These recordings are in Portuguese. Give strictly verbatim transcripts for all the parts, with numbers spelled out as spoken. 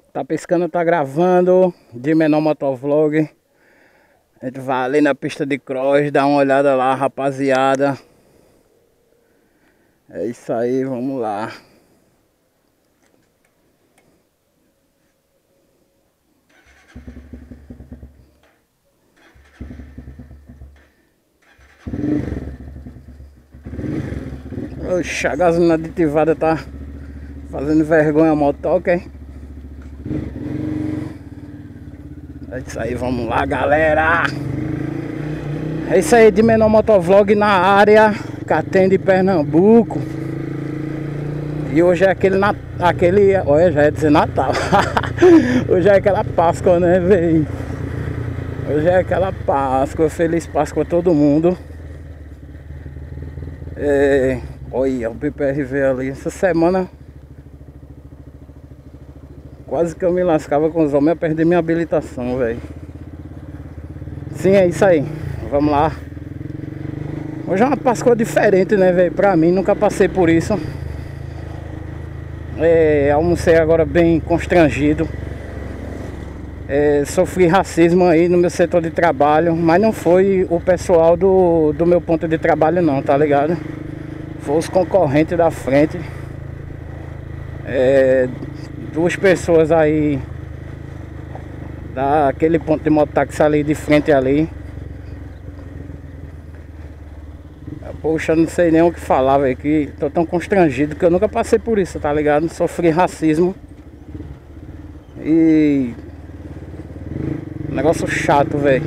Tá pescando, tá gravando de menor motovlog. A gente vai ali na pista de cross, dá uma olhada lá, rapaziada. É isso aí, vamos lá. Oxe, a gasolina aditivada tá fazendo vergonha ao motoca, hein? É isso aí, vamos lá, galera. É isso aí, de menor motovlog na área, Catem de Pernambuco. E hoje é aquele, nat... aquele, olha, já ia dizer Natal. Hoje é aquela Páscoa, né, velho? Hoje é aquela Páscoa, feliz Páscoa a todo mundo. É... Olha, o B P R V ali, essa semana quase que eu me lascava com os homens, eu perdi minha habilitação, velho. Sim, é isso aí, vamos lá. Hoje é uma Páscoa diferente, né, velho? Pra mim, nunca passei por isso. É, almocei agora bem constrangido. É, sofri racismo aí no meu setor de trabalho, mas não foi o pessoal do, do meu ponto de trabalho não, tá ligado? Foi os concorrentes da frente. É, duas pessoas aí daquele ponto de mototáxi ali de frente ali. Poxa, não sei nem o que falar, velho, que tô tão constrangido que eu nunca passei por isso, tá ligado? Sofri racismo. E... negócio chato, velho.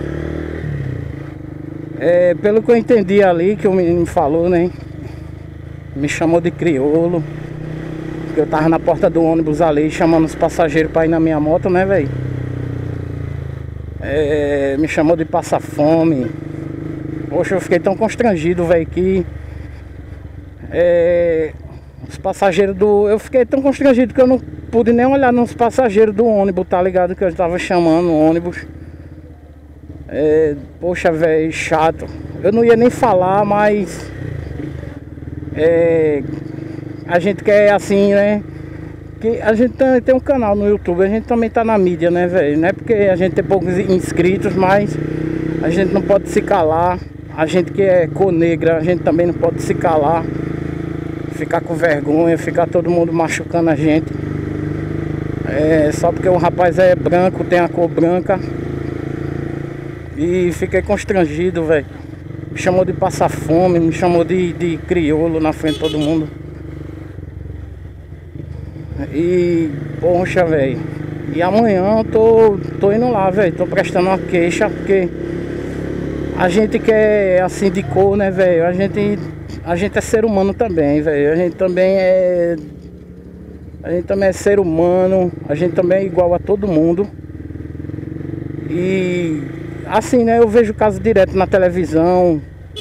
É, pelo que eu entendi ali, que o menino falou, né? Me chamou de crioulo. Que eu tava na porta do ônibus ali, chamando os passageiros pra ir na minha moto, né, velho? É, me chamou de passar fome. Poxa, eu fiquei tão constrangido, velho, que... É, os passageiros do... Eu fiquei tão constrangido que eu não pude nem olhar nos passageiros do ônibus, tá ligado? Que eu tava chamando o ônibus. É, poxa, velho, chato. Eu não ia nem falar, mas... É, a gente quer assim, né? Que a gente tem, tem um canal no YouTube, a gente também tá na mídia, né, velho? Não é porque a gente tem poucos inscritos, mas a gente não pode se calar. A gente que é cor negra, a gente também não pode se calar. Ficar com vergonha, ficar todo mundo machucando a gente. É, só porque o rapaz é branco, tem a cor branca. E fiquei constrangido, velho. Me chamou de passar fome, me chamou de, de crioulo na frente de todo mundo. E, poxa, velho. E amanhã eu tô, tô indo lá, velho. Tô prestando uma queixa, porque a gente que é assim de cor, né, velho? A gente, a gente é ser humano também, velho. A gente também é... A gente também é ser humano. A gente também é igual a todo mundo. E... assim, né, eu vejo caso direto na televisão.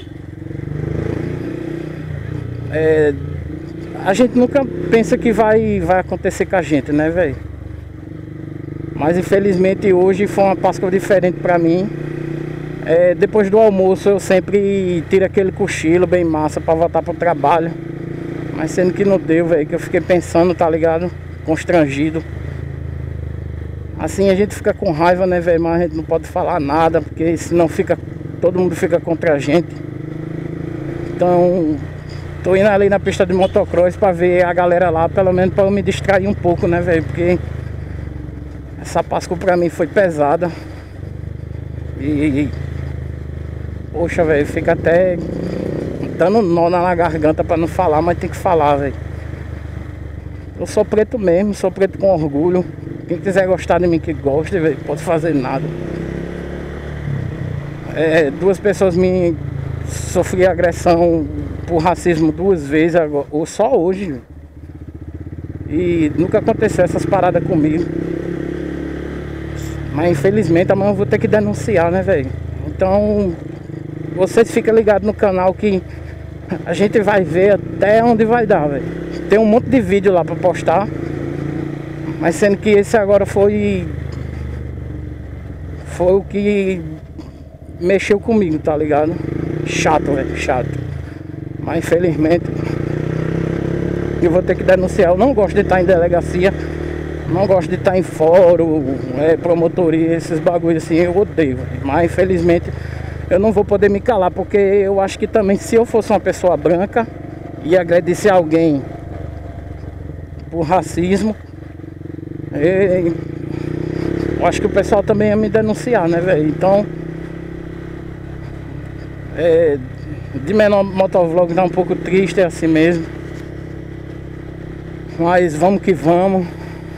É, a gente nunca pensa que vai, vai acontecer com a gente, né, velho? Mas infelizmente hoje foi uma Páscoa diferente pra mim. É, depois do almoço eu sempre tiro aquele cochilo bem massa pra voltar pro trabalho. Mas sendo que não deu, velho, que eu fiquei pensando, tá ligado? Constrangido. Assim a gente fica com raiva, né, velho? Mas a gente não pode falar nada, porque senão fica, todo mundo fica contra a gente. Então, tô indo ali na pista de motocross pra ver a galera lá, pelo menos pra eu me distrair um pouco, né, velho? Porque essa Páscoa pra mim foi pesada. E... poxa, velho, fica até dando nó na garganta pra não falar, mas tem que falar, velho. Eu sou preto mesmo, sou preto com orgulho. Quem quiser gostar de mim, que goste, velho, pode fazer nada. É, duas pessoas me sofri agressão por racismo duas vezes, agora, ou só hoje. E nunca aconteceu essas paradas comigo. Mas infelizmente amanhã eu vou ter que denunciar, né, velho? Então, vocês ficam ligados no canal que a gente vai ver até onde vai dar, velho. Tem um monte de vídeo lá pra postar. Mas sendo que esse agora foi... Foi o que mexeu comigo, tá ligado? Chato, velho, chato. Mas infelizmente eu vou ter que denunciar. Eu não gosto de estar em delegacia. Não gosto de estar em fórum, é, promotoria, esses bagulhos assim, eu odeio. Mas infelizmente eu não vou poder me calar, porque eu acho que também, se eu fosse uma pessoa branca e agradecer alguém por racismo, é, eu acho que o pessoal também ia me denunciar, né, velho? Então, é, de menor motovlog dá um pouco triste, é assim mesmo. Mas vamos que vamos.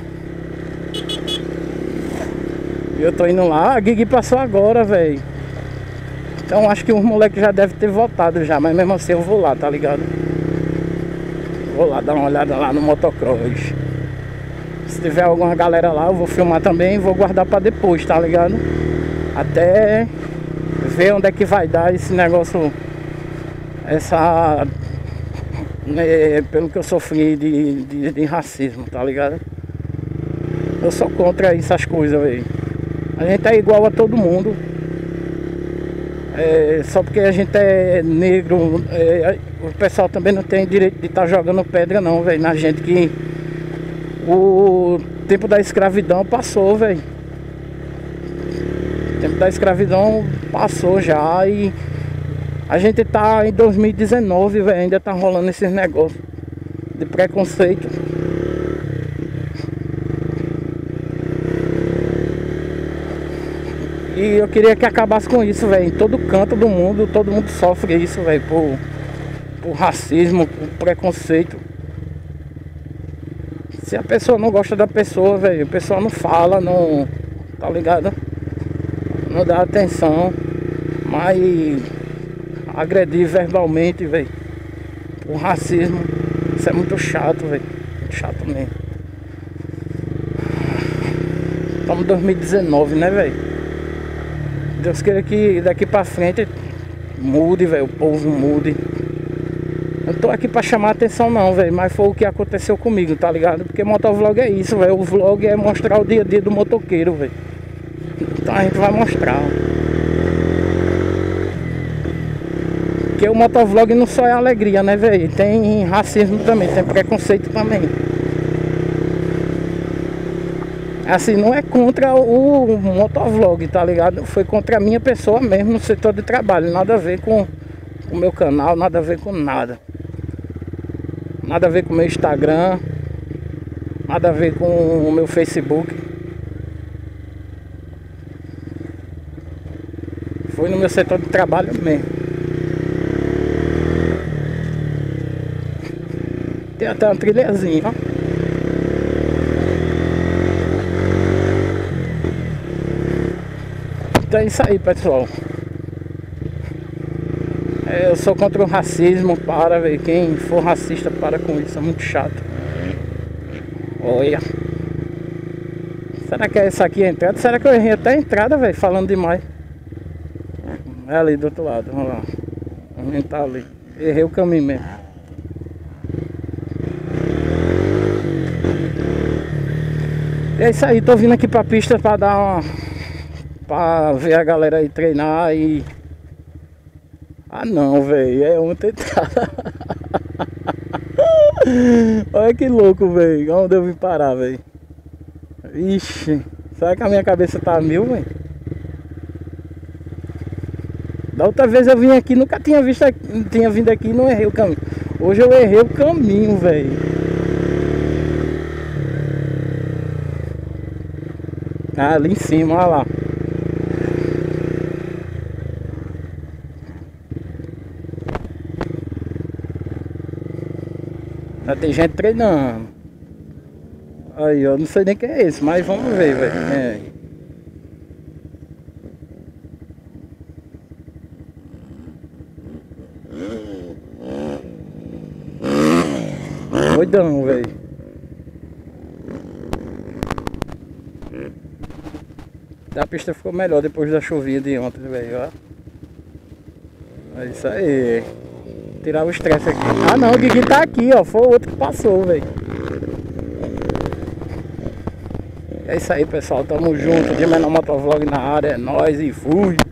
Eu tô indo lá, a Guigui passou agora, velho. Então acho que os moleques já devem ter voltado já, mas mesmo assim eu vou lá, tá ligado? Vou lá dar uma olhada lá no motocross. Se tiver alguma galera lá, eu vou filmar também e vou guardar pra depois, tá ligado? Até ver onde é que vai dar esse negócio, essa... É, pelo que eu sofri de, de, de racismo, tá ligado? Eu sou contra essas coisas, velho. A gente é igual a todo mundo. É, só porque a gente é negro, é, o pessoal também não tem direito de estar tá jogando pedra não, velho, na gente, que o tempo da escravidão passou, velho. O tempo da escravidão passou já e a gente tá em dois mil e dezenove, velho, ainda tá rolando esses negócios de preconceito. E eu queria que acabasse com isso, velho. Em todo canto do mundo, todo mundo sofre isso, velho, por, por racismo, por preconceito. Se a pessoa não gosta da pessoa, velho, a pessoa não fala, não... Tá ligado? Não dá atenção. Mas agredir verbalmente, velho, por racismo, isso é muito chato, velho. Muito chato mesmo. Estamos em dois mil e dezenove, né, velho? Deus queira que daqui pra frente mude, velho, o povo mude. Eu não tô aqui pra chamar atenção não, velho, mas foi o que aconteceu comigo, tá ligado? Porque motovlog é isso, velho, o vlog é mostrar o dia a dia do motoqueiro, velho. Então a gente vai mostrar. Porque o motovlog não só é alegria, né, velho? Tem racismo também, tem preconceito também. Assim, não é contra o motovlog, tá ligado? Foi contra a minha pessoa mesmo no setor de trabalho. Nada a ver com o meu canal, nada a ver com nada. Nada a ver com o meu Instagram. Nada a ver com o meu Facebook. Foi no meu setor de trabalho mesmo. Tem até uma trilhazinha, ó. Então é isso aí, pessoal. É, eu sou contra o racismo. Para, ver quem for racista, para com isso, é muito chato. Olha. Será que é essa aqui a entrada? Será que eu errei até a entrada, velho? Falando demais. É ali do outro lado, vamos lá. Vamos entrar ali. Errei o caminho mesmo. E é isso aí, tô vindo aqui pra pista pra dar uma... Pra ver a galera aí treinar e... Ah não, velho, é ontem tá... Olha que louco, velho, onde eu vim parar, velho. Ixi, será que a minha cabeça tá a mil, velho? Da outra vez eu vim aqui, nunca tinha visto, tinha vindo aqui e não errei o caminho. Hoje eu errei o caminho, velho. Ah, ali em cima, olha lá. Já tem gente treinando. Aí, eu não sei nem quem é esse, mas vamos ver, velho. É. Doidão, velho. A pista ficou melhor depois da chuvinha de ontem, velho, ó. É isso aí. Tirar o estresse aqui. Ah não, o Guigui tá aqui, ó. Foi o outro que passou, velho. É isso aí, pessoal. Tamo junto. De menor motovlog na área. É nóis e fui.